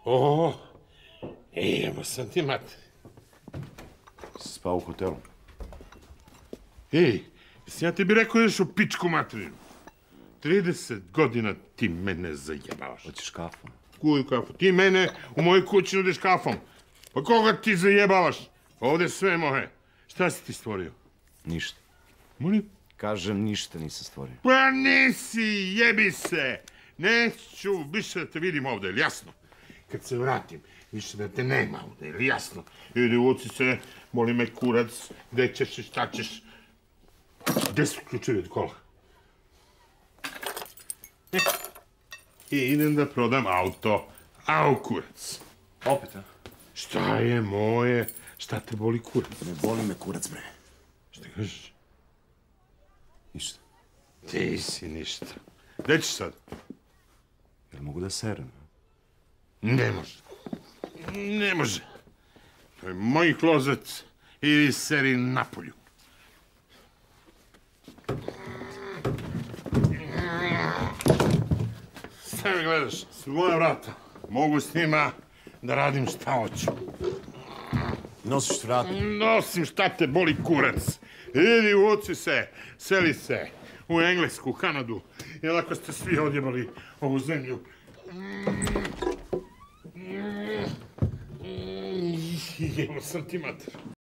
O, evo sam ti mater. Si spao u hotelu? Ej, ja tebi rekao još u pičku materinu. 30 godina ti mene zajebavaš. Hoćeš kafu? Koju kafu? Ti mene u mojoj kući nudiš kafom. Pa koga ti zajebavaš? Ovdje sve moje. Šta si ti stvorio? Ništa. Molim? Kažem, ništa nisam stvorio. Pa nisi, jebi se. Neću više da te vidim ovdje, ili jasno? Kad se vratim, više da te nema ovdje, ili jasno? Idi uci se, moli me kurac, gde ćeš i šta ćeš. Gde su ključevi od kola? I idem da prodam auto. Au, kurac. Opet, a? Šta je moje? Šta te boli kurac? Ne boli me kurac, bre. Šta kažeš? Ništa. Ti si ništa. Gde ćeš sad? Jel mogu da serem? Ne može. Ne može. To je moj klozet ili seri napolju. Šta mi gledaš? Su moja vrata. Mogu s njima da radim šta hoću. Nosiš vrata? Nosim šta te boli kurac. Idi uci se, seli se u Englesku, Kanadu. Jer ako ste svi odjebali ovu zemlju. Evo sam ti mater.